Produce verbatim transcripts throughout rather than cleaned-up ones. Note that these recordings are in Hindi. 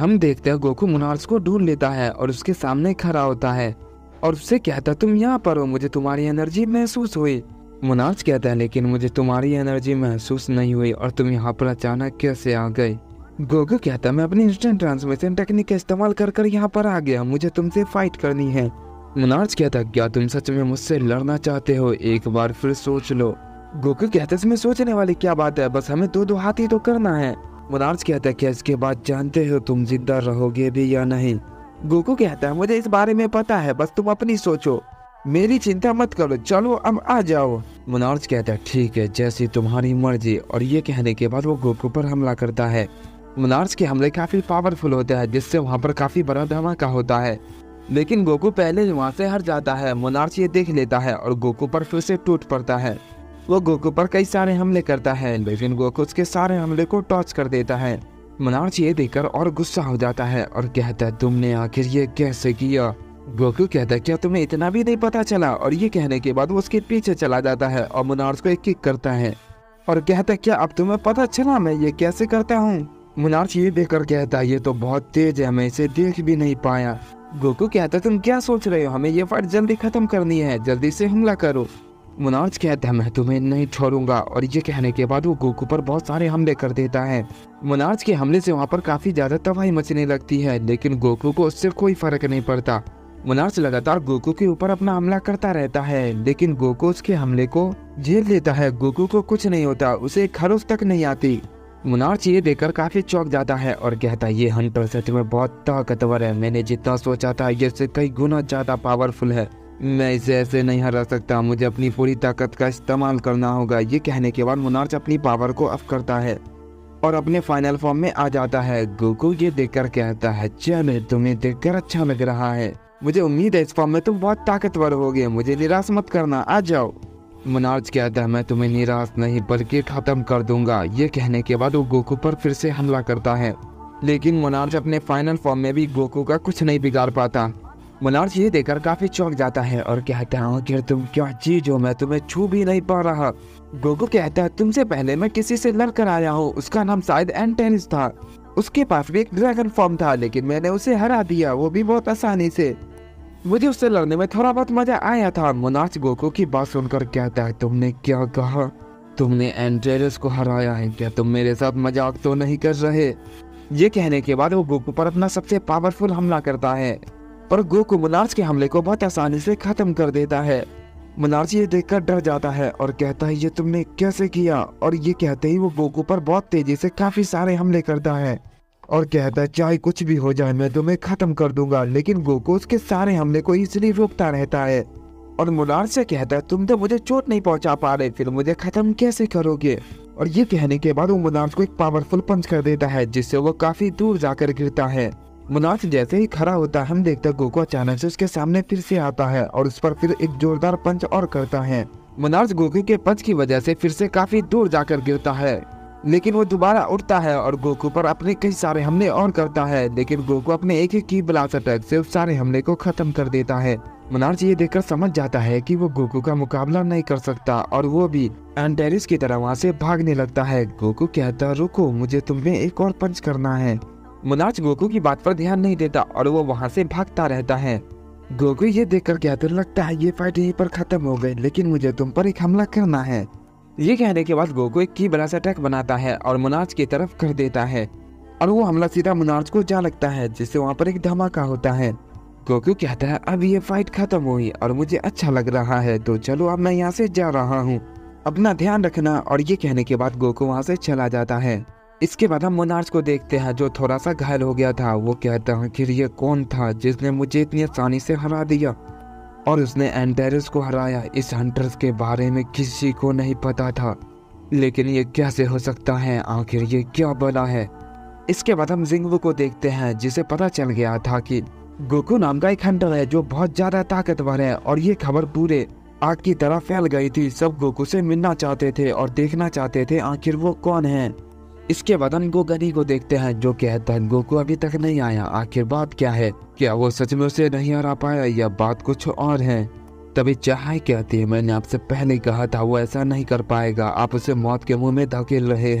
हम देखते हैं गोकू मोनार्च को ढूंढ लेता है और उसके सामने खड़ा होता है और उससे कहता है तुम यहाँ पर हो, मुझे तुम्हारी एनर्जी महसूस हुई। मोनार्च कहता है लेकिन मुझे तुम्हारी एनर्जी महसूस नहीं हुई और तुम यहाँ पर अचानक कैसे आ गए। गोकू कहता है मैं अपनी इंस्टेंट ट्रांसमिशन टेक्निक का इस्तेमाल कर कर यहाँ पर आ गया, मुझे तुमसे फाइट करनी है। मोनार्च कहता है क्या तुम सच में मुझसे लड़ना चाहते हो, एक बार फिर सोच लो। गोकू कहता है इसमें सोचने वाली क्या बात है, बस हमें दो दो हाथ ही तो करना है। मोनार्च कहता है क्या इसके बाद जानते हो तुम जिंदा रहोगे भी या नहीं। गोकू कहता है मुझे इस बारे में पता है, बस तुम अपनी सोचो, मेरी चिंता मत करो, चलो अब आ जाओ। मोनार्च कहता है ठीक है जैसी तुम्हारी मर्जी, और ये कहने के बाद वो गोकू पर हमला करता है। मोनार्च के हमले काफी पावरफुल होते हैं जिससे वहाँ पर काफी बड़ा धमाका होता है, लेकिन गोकू पहले वहाँ से हट जाता है। मोनार्च ये देख लेता है और गोकू पर फिर से टूट पड़ता है। वो गोकू पर कई सारे हमले करता है लेकिन गोकू उसके सारे हमले को टॉर्च कर देता है। मोनार्च ये देखकर और गुस्सा हो जाता है और कहता है तुमने आखिर ये कैसे किया। गोकू कहता है क्या तुम्हें इतना भी नहीं पता चला, और ये कहने के बाद वो उसके पीछे चला जाता है और मोनार्च को एक किक करता है और कहता है क्या अब तुम्हें पता चला मैं ये कैसे करता हूँ। मोनार्च ये देखकर कहता है ये तो बहुत तेज है, मैं इसे देख भी नहीं पाया। गोकू कहता है तुम क्या सोच रहे हो, हमें ये फाइट जल्दी खत्म करनी है, जल्दी से हमला करो। मोनार्च कहता है मैं तुम्हें नहीं छोड़ूंगा, और ये कहने के बाद वो गोकू पर बहुत सारे हमले कर देता है। मोनार्च के हमले से वहाँ पर काफी ज्यादा तबाही मचने लगती है लेकिन गोकू को उससे कोई फर्क नहीं पड़ता। मोनार्च लगातार गोकू के ऊपर अपना हमला करता रहता है लेकिन गोकू उसके हमले को झेल लेता है। गोकू को कुछ नहीं होता, उसे खरोच तक नहीं आती। मोनार्च ये देखकर काफी चौंक जाता है और कहता है ये हंटर सच में बहुत ताकतवर है, मैंने जितना सोचा था ये से कई गुना ज्यादा पावरफुल है, मैं इसे ऐसे नहीं हरा सकता, मुझे अपनी पूरी ताकत का इस्तेमाल करना होगा। ये कहने के बाद मोनार्च अपनी पावर को अप करता है और अपने फाइनल फॉर्म में आ जाता है। गोकू ये देखकर कहता है चलो तुम्हें देखकर अच्छा लग रहा है, मुझे उम्मीद है इस फॉर्म में तुम बहुत ताकतवर होगे, मुझे निराश मत करना, आ जाओ। मोनार्च कहता है मैं तुम्हें निराश नहीं बल्कि खत्म कर दूंगा। ये कहने के बाद वो गोकू पर फिर से हमला करता है लेकिन मोनार्च अपने फाइनल फॉर्म में भी गोकू का कुछ नहीं बिगाड़ पाता। मोनार्च ये देखकर काफी चौंक जाता है और कहता है आखिर तुम क्या चीज हो, मैं तुम्हें छू भी नहीं पा रहा। गोकू कहता है तुमसे पहले मैं किसी से लड़कर आया हूँ, उसका नाम शायद एंटेनिस था, उसके पास भी एक ड्रैगन फॉर्म था लेकिन मैंने उसे हरा दिया, वो भी बहुत आसानी से, मुझे उससे लड़ने में थोड़ा बहुत मजा आया था। मोनार्च गोकू की बात सुनकर कहता है तुमने क्या कहा, तुमने एंटेनिस को हराया है, क्या तुम मेरे साथ मजाक तो नहीं कर रहे। ये कहने के बाद वो गोकू पर अपना सबसे पावरफुल हमला करता है पर गोकू मोनार्च के हमले को बहुत आसानी से खत्म कर देता है। मोनार्च ये देखकर डर जाता है और कहता है ये तुमने कैसे किया, और ये कहते ही वो गोकू पर बहुत तेजी से काफी सारे हमले करता है और कहता है चाहे कुछ भी हो जाए मैं तुम्हें खत्म कर दूंगा, लेकिन गोकू उसके सारे हमले को इजीली रोकता रहता है और मोनार्च से कहता है तुम तो मुझे चोट नहीं पहुंचा पा रहे, फिर मुझे खत्म कैसे करोगे। और ये कहने के बाद वो मोनार्च को एक पावरफुल पंच कर देता है जिससे वो काफी दूर जाकर गिरता है। मोनार्च जैसे ही खड़ा होता है हम देखते हैं गोकू अचानक से उसके सामने फिर से आता है और उस पर फिर एक जोरदार पंच और करता है। मोनार्च गोकू के पंच की वजह से फिर से काफी दूर जाकर गिरता है लेकिन वो दोबारा उठता है और गोकू पर अपने कई सारे हमले और करता है लेकिन गोकू अपने एक ही की ब्लास्ट अटैक से उस सारे हमले को खत्म कर देता है। मोनार्च ये देखकर समझ जाता है कि वो गोकू का मुकाबला नहीं कर सकता और वो भी एंटेनिस की तरह वहाँ से भागने लगता है। गोकू कहता है रुको, मुझे तुम्हें एक और पंच करना है। मोनार्च गोकू की बात पर ध्यान नहीं देता और वो वहाँ से भागता रहता है। गोकू ये देखकर कहते लगता है ये फाइट यहीं पर खत्म हो गई, लेकिन मुझे तुम पर एक हमला करना है। ये कहने के बाद गोकू एक की ब्लास्ट अटैक बनाता है और मोनार्च की तरफ कर देता है और वो हमला सीधा मोनार्च को जा लगता है जिससे वहाँ पर एक धमाका होता है। गोकू कहता है अब ये फाइट खत्म हुई और मुझे अच्छा लग रहा है, तो चलो अब मैं यहाँ से जा रहा हूँ, अपना ध्यान रखना। और ये कहने के बाद गोकू वहाँ से चला जाता है। इसके बाद हम मोनार्च को देखते हैं जो थोड़ा सा घायल हो गया था। वो कहता है कि ये कौन था जिसने मुझे इतनी आसानी से हरा दिया और उसने एंटेनिस को हराया। इस हंटर्स के बारे में किसी को नहीं पता था, लेकिन ये कैसे हो सकता है, आखिर ये क्या बना है। इसके बाद हम जिंगवू को देखते हैं जिसे पता चल गया था कि गोकू नाम का एक हंटर है जो बहुत ज्यादा ताकतवर है और ये खबर पूरे आग की तरह फैल गई थी। सब गोकू से मिलना चाहते थे और देखना चाहते थे आखिर वो कौन है। इसके बाद हम गोगनी को देखते हैं जो कहता है गोकू अभी तक नहीं आया, आखिर बात क्या है, क्या वो सच में उसे नहीं हरा पाया या बात कुछ और है। तभी चाहे कहती है मैंने आपसे पहले कहा था वो ऐसा नहीं कर पाएगा, आप उसे मौत के मुंह में धकेल रहे हैं।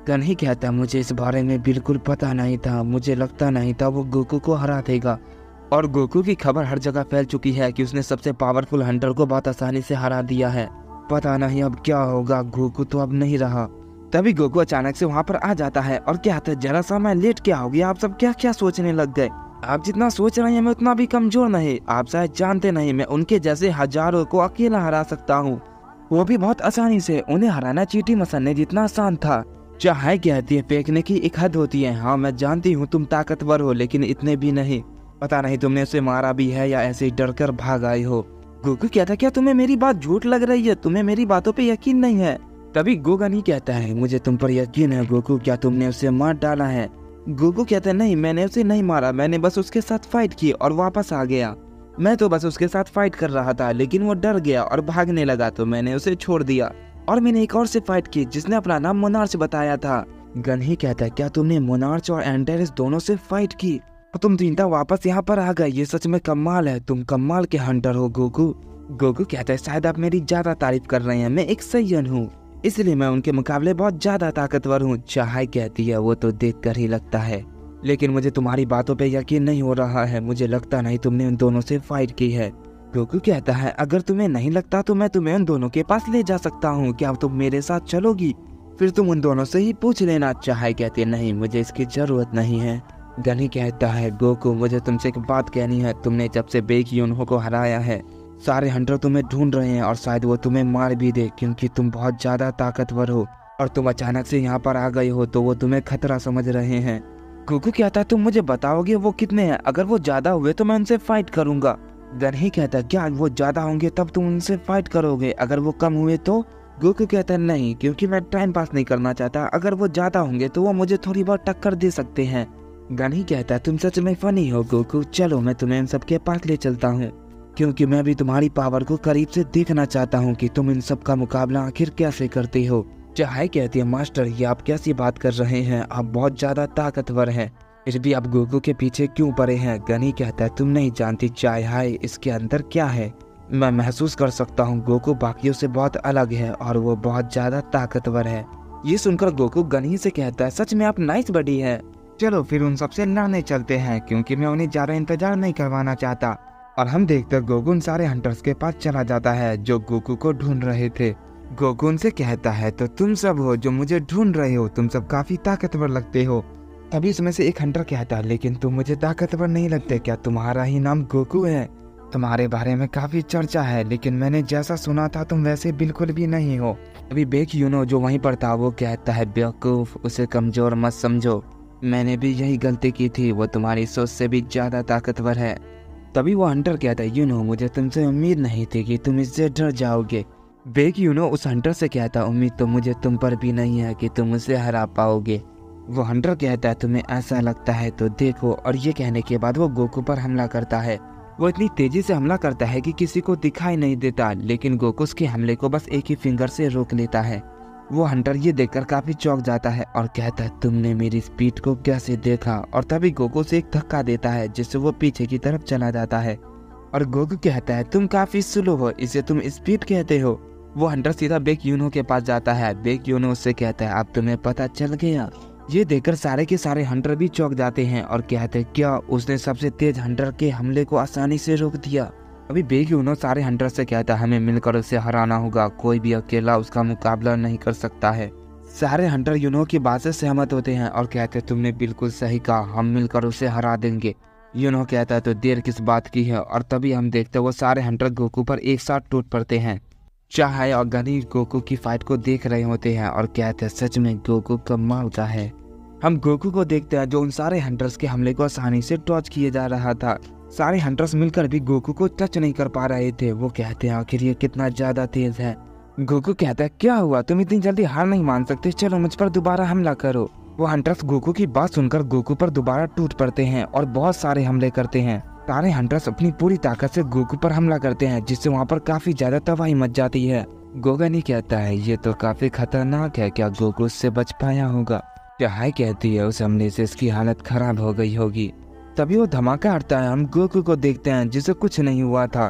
गन्ही कहता है मुझे इस बारे में बिल्कुल पता नहीं था, मुझे लगता नहीं था वो गोकू को हरा देगा। और गोकू की खबर हर जगह फैल चुकी है कि उसने सबसे पावरफुल हंटर को बहुत आसानी से हरा दिया है। पता नहीं अब क्या होगा, गोकू तो अब नहीं रहा। तभी गोकू अचानक से वहाँ पर आ जाता है और कहता है जरा सा मैं लेट क्या हो गया, आप सब क्या क्या सोचने लग गए। आप जितना सोच रहे हैं मैं उतना भी कमजोर नहीं, आप शायद जानते नहीं मैं उनके जैसे हजारों को अकेला हरा सकता हूँ, वो भी बहुत आसानी से। उन्हें हराना चींटी मसलने जितना आसान था। चाहे कहती है फेंकने की एक हद होती है। हाँ मैं जानती हूँ तुम ताकतवर हो, लेकिन इतने भी नहीं। पता नहीं तुमने उसे मारा भी है या ऐसे ही डर कर भाग आई हो। गोकू कहता क्या तुम्हें मेरी बात झूठ लग रही है, तुम्हें मेरी बातों पे यकीन नहीं है। तभी गोगन ही कहता है मुझे तुम पर यकीन है गोकू, क्या तुमने उसे मार डाला है। गोकू कहता है नहीं मैंने उसे नहीं मारा, मैंने बस उसके साथ फाइट की और वापस आ गया। मैं तो बस उसके साथ फाइट कर रहा था, लेकिन वो डर गया और भागने लगा तो मैंने उसे छोड़ दिया और मैंने एक और से फाइट की जिसने अपना नाम मोनार्च बताया था। गन ही कहता है क्या तुमने मोनार्च और एंटेरिस दोनों से फाइट की और तुम तीनों वापस यहाँ पर आ गए, ये सच में कमाल है, तुम कमाल के हंटर हो गोकू। गोकू कहता है शायद आप मेरी ज्यादा तारीफ कर रहे हैं, मैं एक सैयन हूँ इसलिए मैं उनके मुकाबले बहुत ज्यादा ताकतवर हूँ। चाहे कहती है वो तो देख कर ही लगता है, लेकिन मुझे तुम्हारी बातों पे यकीन नहीं हो रहा है, मुझे लगता नहीं तुमने उन दोनों से फाइट की है। गोकू कहता है अगर तुम्हें नहीं लगता तो मैं तुम्हें उन दोनों के पास ले जा सकता हूँ, क्या तुम मेरे साथ चलोगी? फिर तुम उन दोनों से ही पूछ लेना। चाहे कहती नहीं मुझे इसकी जरूरत नहीं है। गनी कहता है गोकू मुझे तुमसे एक बात कहनी है, तुमने जब से बेक्यूनहो को हराया है सारे हंटर तुम्हें ढूंढ रहे हैं और शायद वो तुम्हें मार भी दे, क्योंकि तुम बहुत ज्यादा ताकतवर हो और तुम अचानक से यहाँ पर आ गए हो तो वो तुम्हें खतरा समझ रहे हैं। गोकू कहता है तुम मुझे बताओगे वो कितने हैं, अगर वो ज्यादा हुए तो मैं उनसे फाइट करूंगा। गन ही कहता है क्या वो ज्यादा होंगे तब तुम उनसे फाइट करोगे, अगर वो कम हुए तो? गोकू कहता है नहीं, क्योंकि मैं टाइम पास नहीं करना चाहता, अगर वो ज्यादा होंगे तो वो मुझे थोड़ी बहुत टक्कर दे सकते हैं। गन ही कहता है तुम सच में फनी हो गोकू, चलो मैं तुम्हें इन सबके पास ले चलता हूँ, क्योंकि मैं भी तुम्हारी पावर को करीब से देखना चाहता हूँ कि तुम इन सब का मुकाबला आखिर कैसे करते हो। चाहे कहती है मास्टर ये आप कैसी बात कर रहे हैं, आप बहुत ज्यादा ताकतवर हैं, फिर भी आप गोकू के पीछे क्यों पड़े हैं? गनी कहता है तुम नहीं जानती चाय हाय इसके अंदर क्या है, मैं महसूस कर सकता हूँ गोकू बाकियों से बहुत अलग है और वो बहुत ज्यादा ताकतवर है। ये सुनकर गोकू गनी से कहता है सच में आप नाइस बडी है, चलो फिर उन सबसे लड़ने चलते हैं, क्योंकि मैं उन्हें ज्यादा इंतजार नहीं करवाना चाहता। और हम देखते गोकू उन सारे हंटर्स के पास चला जाता है जो गोकू को ढूंढ रहे थे। गोकू उनसे कहता है तो तुम सब हो जो मुझे ढूंढ रहे हो, तुम सब काफी ताकतवर लगते हो। तभी इसमें से एक हंटर कहता है लेकिन तुम मुझे ताकतवर नहीं लगते, क्या तुम्हारा ही नाम गोकू है? तुम्हारे बारे में काफी चर्चा है, लेकिन मैंने जैसा सुना था तुम वैसे बिल्कुल भी नहीं हो। अभी बेक्यूनहो जो वहीं पर था वो कहता है बेवकूफ, उसे कमजोर मत समझो, मैंने भी यही गलती की थी, वो तुम्हारी सोच से भी ज्यादा ताकतवर है। तभी वो हंटर कहता है यू नो मुझे तुमसे उम्मीद नहीं थी कि तुम इससे डर जाओगे। बेक्यूनहो उस हंटर से कहता है उम्मीद तो मुझे तुम पर भी नहीं है कि तुम उसे हरा पाओगे। वो हंटर कहता है तुम्हें ऐसा लगता है तो देखो, और ये कहने के बाद वो गोकू पर हमला करता है। वो इतनी तेजी से हमला करता है कि किसी को दिखाई नहीं देता, लेकिन गोकू उसके हमले को बस एक ही फिंगर से रोक लेता है। वो हंटर ये देखकर काफी चौंक जाता है और कहता है तुमने मेरी स्पीड को कैसे देखा? और तभी गोकू से एक धक्का देता है जिससे वो पीछे की तरफ चला जाता है। और गोकू कहता है तुम काफी स्लो हो, इसे तुम स्पीड कहते हो? वो हंटर सीधा बेक्यूनहो के पास जाता है। बेक्यूनहो उससे कहता है अब तुम्हें पता चल गया। ये देखकर सारे के सारे हंटर भी चौंक जाते हैं और कहते हैं क्या उसने सबसे तेज हंटर के हमले को आसानी से रोक दिया? अभी बेक्यूनहो सारे हंटर से कहता है हमें मिलकर उसे हराना होगा, कोई भी अकेला उसका मुकाबला नहीं कर सकता है। सारे हंटर यूनो की बात से सहमत होते हैं और कहते हैं तुमने बिल्कुल सही कहा, हम मिलकर उसे हरा देंगे। यूनो कहता है तो देर किस बात की है? और तभी हम देखते हैं वो सारे हंटर गोकू पर एक साथ टूट पड़ते हैं। चाहे और गनी गोकू की फाइट को देख रहे होते हैं और कहते हैं सच में गोकू कमाल का है। हम गोकू को देखते हैं जो उन सारे हंटर्स के हमले को आसानी से डॉज किए जा रहा था। सारे हंटर्स मिलकर भी गोकू को टच नहीं कर पा रहे थे। वो कहते हैं आखिर ये कितना ज्यादा तेज है। गोकू कहता है क्या हुआ, तुम इतनी जल्दी हार नहीं मान सकते, चलो मुझ पर दोबारा हमला करो। वो हंटर्स गोकू की बात सुनकर गोकू पर दोबारा टूट पड़ते हैं और बहुत सारे हमले करते हैं। सारे हंटर्स अपनी पूरी ताकत से गोकू पर हमला करते हैं जिससे वहाँ पर काफी ज्यादा तबाही मच जाती है। गोगन ही कहता है ये तो काफी खतरनाक है, क्या गोकू उससे बच पाया होगा? चाहे कहती है उस हमले से इसकी हालत खराब हो गई होगी। तभी वो धमाका हटता है। हम गोकू को देखते हैं जिसे कुछ नहीं हुआ था।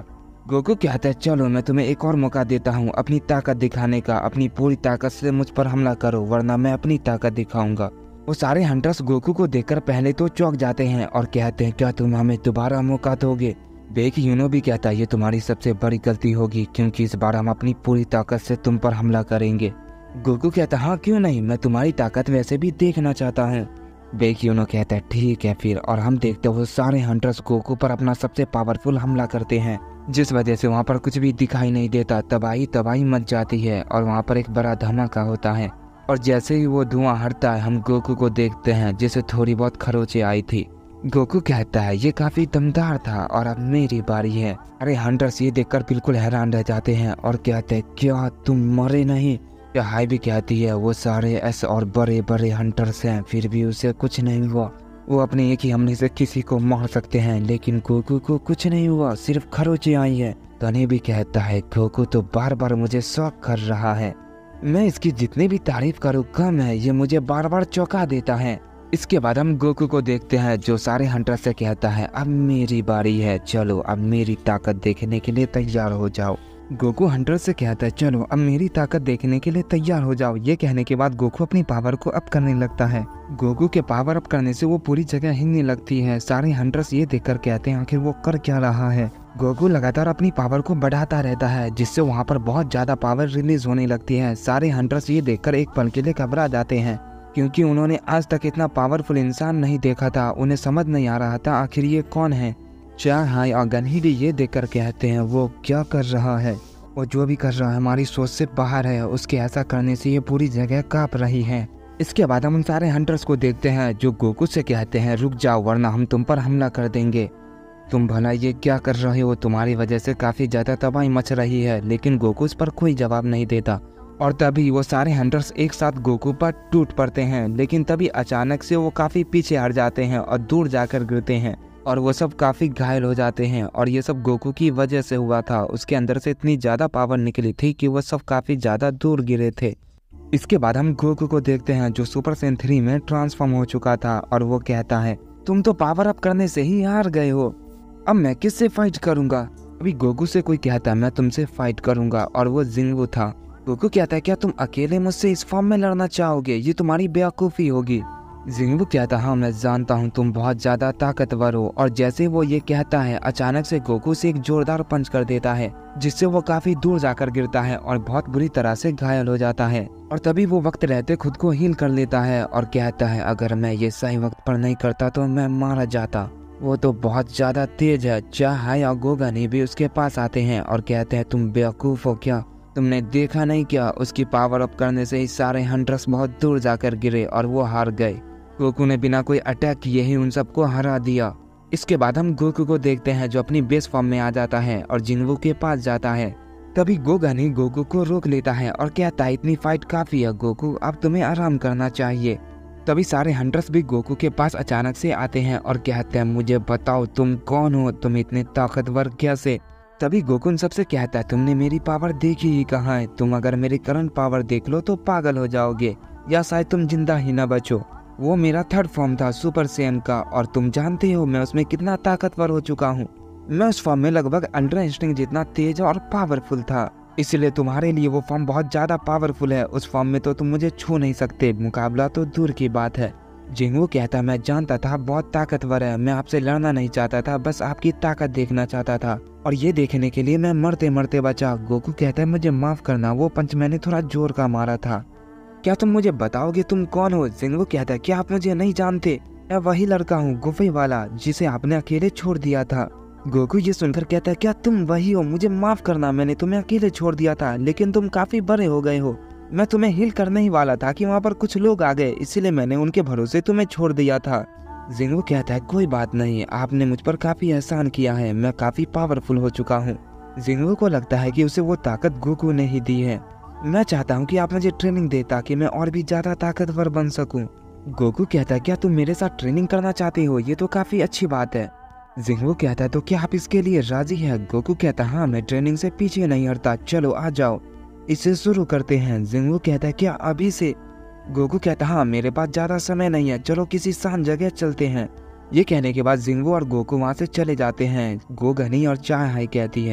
गोकू कहता है चलो मैं तुम्हें एक और मौका देता हूँ अपनी ताकत दिखाने का, अपनी पूरी ताकत से मुझ पर हमला करो वरना मैं अपनी ताकत दिखाऊंगा। वो सारे हंटर्स गोकू को देखकर पहले तो चौंक जाते हैं और कहते हैं क्या तुम हमें दोबारा मौका दोगे। बेक्यूनो भी कहता है ये तुम्हारी सबसे बड़ी गलती होगी क्योंकि इस बार हम अपनी पूरी ताकत से तुम पर हमला करेंगे। गोकू कहता हाँ क्यों नहीं, मैं तुम्हारी ताकत वैसे भी देखना चाहता हूँ। बेक्यूनो कहता है ठीक है फिर, और हम देखते हैं वो सारे हंटर्स गोकू पर अपना सबसे पावरफुल हमला करते हैं जिस वजह से वहाँ पर कुछ भी दिखाई नहीं देता, तबाही तबाही मच जाती है और वहाँ पर एक बड़ा धमाका होता है। और जैसे ही वो धुआं हटता है हम गोकू को देखते हैं जिसे थोड़ी बहुत खरोंचें आई थी। गोकू कहता है ये काफी दमदार था और अब मेरी बारी है। अरे हंटर्स ये देखकर बिल्कुल हैरान रह जाते हैं और कहते हैं क्या तुम मरे नहीं। हाई भी कहती है वो सारे ऐसे और बड़े बड़े हंटर्स हैं फिर भी उसे कुछ नहीं हुआ, वो अपने एक ही हमले से किसी को मार सकते हैं लेकिन गोकू को कुछ नहीं हुआ, सिर्फ खरोंचें आई है। तनी भी कहता है गोकू तो बार बार मुझे शॉक कर रहा है, मैं इसकी जितनी भी तारीफ करूँ कम है, ये मुझे बार बार चौंका देता है। इसके बाद हम गोकू को देखते हैं जो सारे हंटर से कहता है अब मेरी बारी है, चलो अब मेरी ताकत देखने के लिए तैयार हो जाओ। गोकू हंटर से कहता है चलो अब मेरी ताकत देखने के लिए तैयार हो जाओ। ये कहने के बाद गोकू अपनी पावर को अप करने लगता है। गोकू के पावर अप करने से वो पूरी जगह हिलने लगती है। सारे हंटर्स ये देखकर कहते हैं आखिर वो कर क्या रहा है। गोकू लगातार अपनी पावर को बढ़ाता रहता है जिससे वहाँ पर बहुत ज्यादा पावर रिलीज होने लगती है। सारे हंटर्स ये देखकर एक पल के लिए घबरा जाते हैं क्योंकि उन्होंने आज तक इतना पावरफुल इंसान नहीं देखा था। उन्हें समझ नहीं आ रहा था आखिर ये कौन है। चार हाई और गनही भी ये देखकर कहते हैं वो क्या कर रहा है, वो जो भी कर रहा है हमारी सोच से बाहर है, उसके ऐसा करने से ये पूरी जगह कांप रही है। इसके बाद हम उन सारे हंटर्स को देखते हैं जो गोकू से कहते हैं रुक जाओ वरना हम तुम पर हमला कर देंगे। तुम भला ये क्या कर रहे हो, तुम्हारी वजह से काफी ज्यादा तबाही मच रही है। लेकिन गोकू इस पर कोई जवाब नहीं देता और तभी वो सारे हंटर्स एक साथ गोकू पर टूट पड़ते हैं। लेकिन तभी अचानक से वो काफी पीछे हट जाते हैं और दूर जाकर गिरते हैं और वो सब काफी घायल हो जाते हैं। और ये सब गोकू की वजह से हुआ था, उसके अंदर से इतनी ज्यादा पावर निकली थी कि वो सब काफी ज्यादा दूर गिरे थे। इसके बाद हम गोकू को देखते हैं जो सुपर सैयन थ्री में ट्रांसफॉर्म हो चुका था और वो कहता है तुम तो पावर अप करने से ही हार गए हो, अब मैं किससे फाइट करूंगा। अभी गोकू से कोई कहता है मैं तुमसे फाइट करूंगा और वो जिंगू था। गोकू कहता है क्या तुम अकेले मुझसे इस फॉर्म में लड़ना चाहोगे, ये तुम्हारी बेवकूफ़ी होगी। जिंगू कहता हाँ मैं जानता हूँ तुम बहुत ज्यादा ताकतवर हो। और जैसे वो ये कहता है अचानक से गोकू से एक जोरदार पंच कर देता है जिससे वो काफी दूर जाकर गिरता है और बहुत बुरी तरह से घायल हो जाता है। और तभी वो वक्त रहते खुद को हील कर लेता है और कहता है अगर मैं ये सही वक्त पर नहीं करता तो मैं मारा जाता, वो तो बहुत ज्यादा तेज है। चाहाई और गोगनी भी उसके पास आते हैं और कहते हैं तुम बेवकूफ हो क्या, तुमने देखा नहीं क्या, उसकी पावर अप करने से ही सारे हंटर्स बहुत दूर जाकर गिरे और वो हार गए। गोकू ने बिना कोई अटैक किए ही उन सबको हरा दिया। इसके बाद हम गोकू को देखते हैं जो अपनी बेस फॉर्म में आ जाता है और जिंगू के पास जाता है। तभी गोगनी गोकू को रोक लेता है और कहता है इतनी फाइट काफी है गोकू, अब तुम्हें आराम करना चाहिए। तभी सारे हंटर्स भी गोकू के पास अचानक से आते हैं और कहते हैं मुझे बताओ तुम कौन हो, तुम इतने ताकतवर कैसे। तभी गोकू उन सबसे कहता है तुमने मेरी पावर देखी ही कहाँ है, तुम अगर मेरी करंट पावर देख लो तो पागल हो जाओगे या शायद तुम जिंदा ही न बचो। वो मेरा थर्ड फॉर्म था सुपर सैयन का और तुम जानते हो मैं उसमें कितना ताकतवर हो चुका हूँ। मैं उस फॉर्म में लगभग अंडर इंस्टिंक्ट जितना तेज और पावरफुल था, इसलिए तुम्हारे लिए वो फॉर्म बहुत ज्यादा पावरफुल है। उस फॉर्म में तो तुम मुझे छू नहीं सकते, मुकाबला तो दूर की बात है। जिंगू कहता मैं जानता था बहुत ताकतवर है, मैं आपसे लड़ना नहीं चाहता था, बस आपकी ताकत देखना चाहता था और ये देखने के लिए मैं मरते मरते बचा। गोकू कहता है मुझे माफ करना, वो पंच मैंने थोड़ा जोर का मारा था, क्या तुम मुझे बताओगे तुम कौन हो। जिंगू कहता है क्या आप मुझे नहीं जानते, मैं वही लड़का हूँ गुफे वाला जिसे आपने अकेले छोड़ दिया था। गोकू ये सुनकर कहता है क्या तुम वही हो, मुझे माफ करना, मैंने तुम्हें अकेले छोड़ दिया था लेकिन तुम काफी बड़े हो गए हो, मैं तुम्हें हील करने ही वाला था कि वहाँ पर कुछ लोग आ गए इसलिए मैंने उनके भरोसे तुम्हें छोड़ दिया था। जिंगू कहता है कोई बात नहीं, आपने मुझ पर काफी एहसान किया है, मैं काफी पावरफुल हो चुका हूँ। जिंगू को लगता है कि उसे वो ताकत गोकू ने ही दी है। मैं चाहता हूँ कि आप मुझे ट्रेनिंग दे ताकि मैं और भी ज्यादा ताकतवर बन सकूं। गोकू कहता है क्या तुम मेरे साथ ट्रेनिंग करना चाहते हो, ये तो काफी अच्छी बात है। जिंगू कहता है तो क्या आप इसके लिए राजी है। गोकू कहता है हाँ मैं ट्रेनिंग से पीछे नहीं हटता, चलो आ जाओ इसे शुरू करते हैं। जिंगू कहता है क्या अभी से। गोकू कहता है हाँ मेरे पास ज्यादा समय नहीं है, चलो किसी शांत जगह चलते हैं। ये कहने के बाद जिंगू और गोकू वहाँ से चले जाते हैं। गोगनी और चाहाई कहती है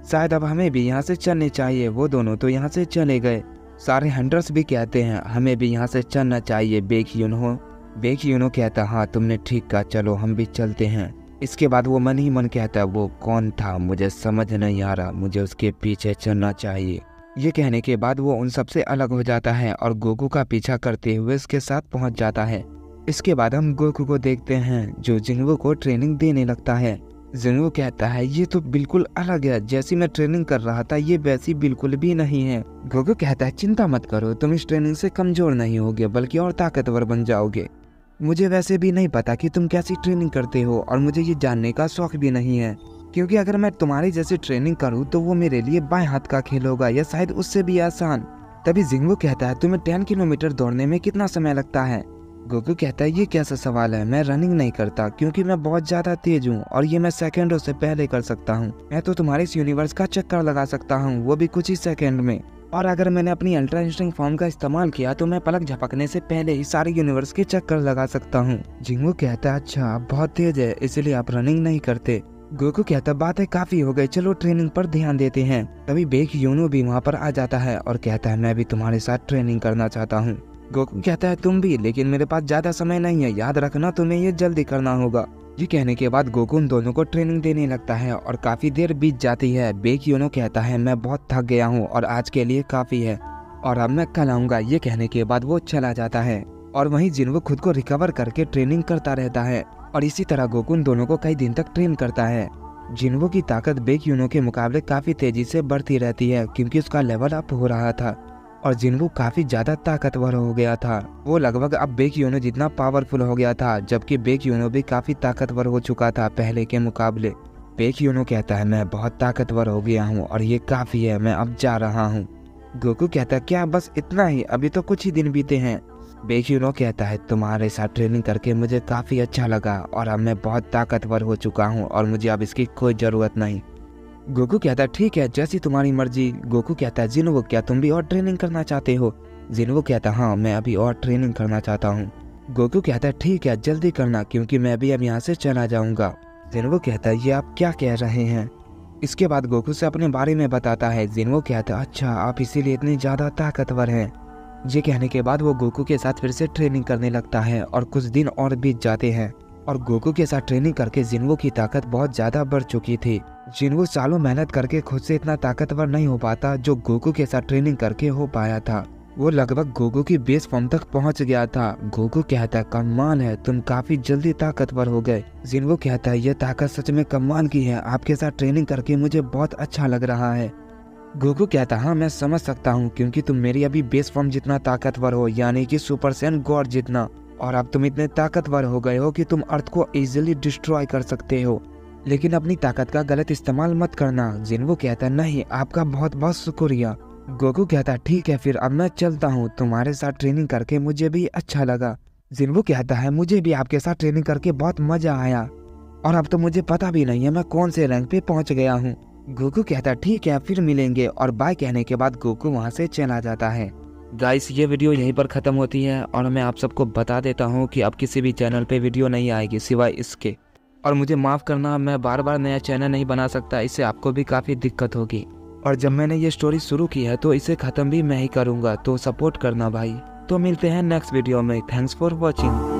शायद अब हमें भी यहाँ से चलने चाहिए। वो दोनों तो यहाँ से चले गए। सारे हंटर्स भी कहते हैं हमें भी यहाँ से चलना चाहिए। बेक यूनो बेक यूनो कहता हाँ तुमने ठीक कहा, चलो हम भी चलते हैं। इसके बाद वो मन ही मन कहता वो कौन था मुझे समझ नहीं आ रहा, मुझे उसके पीछे चलना चाहिए। ये कहने के बाद वो उन सबसे अलग हो जाता है और गोकू का पीछा करते हुए उसके साथ पहुंच जाता है। इसके बाद हम गोकू को देखते हैं जो जिन्वो को ट्रेनिंग देने लगता है। जिन्वो कहता है ये तो बिल्कुल अलग है, जैसी मैं ट्रेनिंग कर रहा था ये वैसी बिल्कुल भी नहीं है। गोकू कहता है चिंता मत करो, तुम इस ट्रेनिंग से कमजोर नहीं होगे बल्कि और ताकतवर बन जाओगे। मुझे वैसे भी नहीं पता कि तुम कैसी ट्रेनिंग करते हो और मुझे ये जानने का शौक भी नहीं है, क्योंकि अगर मैं तुम्हारी जैसी ट्रेनिंग करूं तो वो मेरे लिए बाएं हाथ का खेल होगा या शायद उससे भी आसान। तभी जिन्वो कहता है तुम्हें टेन किलोमीटर दौड़ने में कितना समय लगता है। गोकू कहता है ये कैसा सवाल है, मैं रनिंग नहीं करता क्योंकि मैं बहुत ज्यादा तेज हूँ और ये मैं सेकंडों से पहले कर सकता हूँ। मैं तो तुम्हारे इस यूनिवर्स का चक्कर लगा सकता हूँ, वो भी कुछ ही सेकंड में। और अगर मैंने अपनी अल्ट्रा इंस्टिंक्ट फॉर्म का इस्तेमाल किया तो मैं पलक झपकने से पहले ही सारे यूनिवर्स के चक्कर लगा सकता हूँ। जिन्वो कहता है अच्छा आप बहुत तेज है इसलिए आप रनिंग नहीं करते। गोकू कहता बातें काफी हो गई, चलो ट्रेनिंग पर ध्यान देते हैं। तभी बेक यूनो भी वहाँ पर आ जाता है और कहता है मैं भी तुम्हारे साथ ट्रेनिंग करना चाहता हूँ। गोकू कहता है तुम भी, लेकिन मेरे पास ज्यादा समय नहीं है, याद रखना तुम्हें ये जल्दी करना होगा। ये कहने के बाद गोकू उन दोनों को ट्रेनिंग देने लगता है और काफी देर बीत जाती है। बेक यूनो कहता है मैं बहुत थक गया हूँ और आज के लिए काफी है और अब मैं कल आऊंगा। ये कहने के बाद वो चला जाता है और वहीं जिन्वो खुद को रिकवर करके ट्रेनिंग करता रहता है और इसी तरह गोकू उन दोनों को कई दिन तक ट्रेन करता है। जिन्वो की ताकत बेक यूनो के मुकाबले काफी तेजी से बढ़ती रहती है क्योंकि उसका लेवल अप हो रहा था और जिन्वो काफी ज्यादा ताकतवर हो गया था। वो लगभग अब बेक यूनो जितना पावरफुल हो गया था, जबकि बेक यूनो भी काफी ताकतवर हो चुका था पहले के मुकाबले। बेक यूनो कहता है मैं बहुत ताकतवर हो गया हूँ और ये काफी है, मैं अब जा रहा हूँ। गोकू कहता है क्या बस इतना ही, अभी तो कुछ ही दिन बीते हैं। बेक यूनो कहता है तुम्हारे साथ ट्रेनिंग करके मुझे काफी अच्छा लगा और अब मैं बहुत ताकतवर हो चुका हूँ और मुझे अब इसकी कोई जरूरत नहीं। गोकू कहता है ठीक है जैसी तुम्हारी मर्जी। गोकू कहता है जिन्वो क्या तुम भी और ट्रेनिंग करना चाहते हो। जिन्वो कहता है हाँ मैं अभी और ट्रेनिंग करना चाहता हूँ। गोकू कहता है ठीक है जल्दी करना क्योंकि मैं भी अब यहाँ से चला जाऊंगा। जिन्वो कहता है ये आप क्या कह रहे हैं। इसके बाद गोकू से अपने बारे में बताता है। जिन्वो कहता है अच्छा आप इसीलिए इतने ज्यादा ताकतवर हैं। ये कहने के बाद वो गोकू के साथ फिर से ट्रेनिंग करने लगता है और कुछ दिन और बीत जाते हैं और गोकू के साथ ट्रेनिंग करके जिन्वो की ताकत बहुत ज्यादा बढ़ चुकी थी। जिन्वो सालों मेहनत करके खुद से इतना ताकतवर नहीं हो पाता जो गोकू के साथ ट्रेनिंग करके हो पाया था। वो लगभग गोकू की बेस फॉर्म तक पहुंच गया था। गोकू कहता है कमाल है, तुम काफी जल्दी ताकतवर हो गए। जिन्वो कहता है ये ताकत सच में कमाल की है, आपके साथ ट्रेनिंग करके मुझे बहुत अच्छा लग रहा है। गोकू कहता हाँ मैं समझ सकता हूँ क्योंकि तुम मेरी अभी बेस फॉर्म जितना ताकतवर हो, यानी कि सुपर सैन गॉड जितना, और अब तुम इतने ताकतवर हो गए हो कि तुम अर्थ को इजीली डिस्ट्रॉय कर सकते हो, लेकिन अपनी ताकत का गलत इस्तेमाल मत करना। जिन्वो कहता नहीं आपका बहुत बहुत शुक्रिया। गोकू कहता ठीक है फिर अब मैं चलता हूँ, तुम्हारे साथ ट्रेनिंग करके मुझे भी अच्छा लगा। जिन्वो कहता है मुझे भी आपके साथ ट्रेनिंग करके बहुत मजा आया और अब तो मुझे पता भी नहीं है मैं कौन से रैंक पे पहुंच गया हूँ। गोकू कहता ठीक है फिर मिलेंगे और बाय कहने के बाद गोकू वहाँ से चला जाता है। गाइस ये वीडियो यहीं पर ख़त्म होती है और मैं आप सबको बता देता हूँ कि अब किसी भी चैनल पे वीडियो नहीं आएगी सिवाय इसके, और मुझे माफ़ करना मैं बार बार नया चैनल नहीं बना सकता, इससे आपको भी काफ़ी दिक्कत होगी। और जब मैंने ये स्टोरी शुरू की है तो इसे ख़त्म भी मैं ही करूँगा, तो सपोर्ट करना भाई। तो मिलते हैं नेक्स्ट वीडियो में। Thanks for watching.